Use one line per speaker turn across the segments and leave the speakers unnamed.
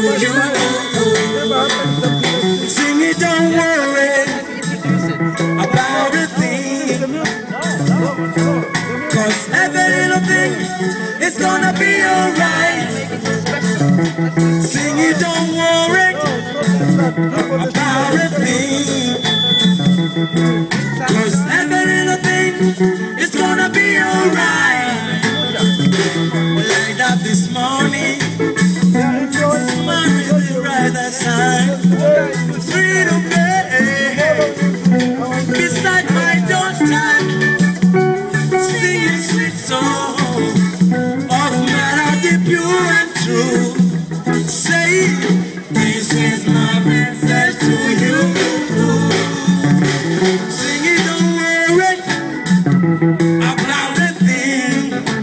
you. Sing it, don't worry about a thing, 'cause every little thing is gonna be alright. Sing it, don't worry about a thing, 'cause every little thing is gonna be alright. Light up this morning, smile with the brighter side. Freedom day, beside my doorstep, singing sweet song of melody pure and true. Say, this is my message to you. Sing it, don't worry about a thing,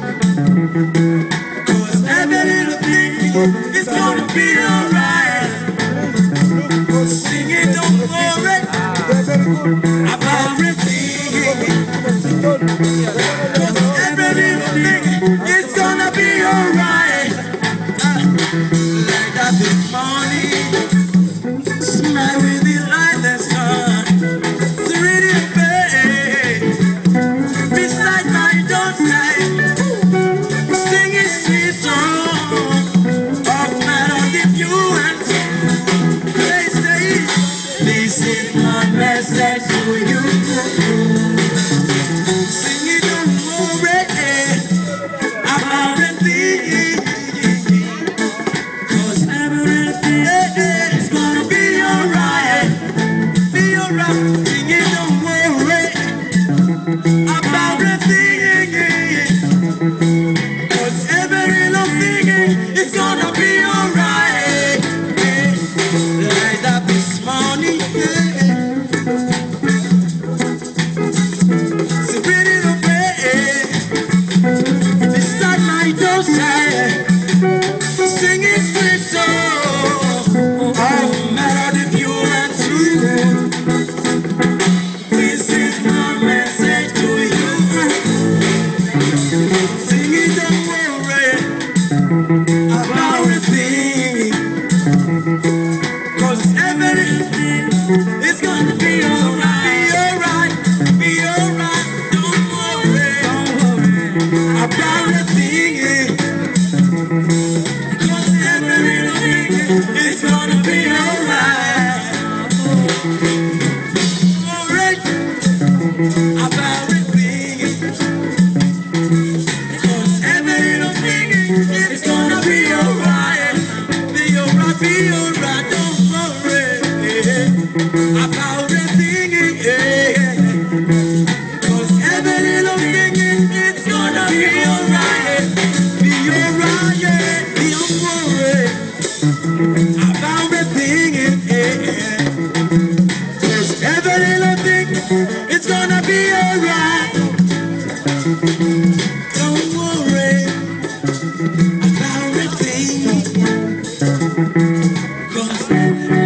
'cause every little thing is gonna be alright. Sing it, don't worry about a thing, 'cause every little thing is gonna be alright. Light up this morning, smile with the light that's on. Serenity bay, beside my doorstep, singing sweet song of melody pure and true. They say, this is my message to you. Sing it, don't worry about a thing, 'cause everything is gonna be alright. Be alright. Sing it, don't worry about a thing, 'cause every little thing is gonna be alright. Light up this morning, serenity the bay, beside my doorstep, singing sweet song of melody pure and true. This is my message to you. Sing it, don't worry about a thing, 'cause everything is gonna be alright. Be alright, don't worry about a thing, 'cause everything is gonna be alright. Alright about a thing, 'cause everything is gonna be alright. Be alright, be alright, don't worry about a thing, 'cause everything is gonna be alright. Be alright, yeah, don't worry about a thing, 'cause everything is gonna be alright. Don't worry about a thing, 'cause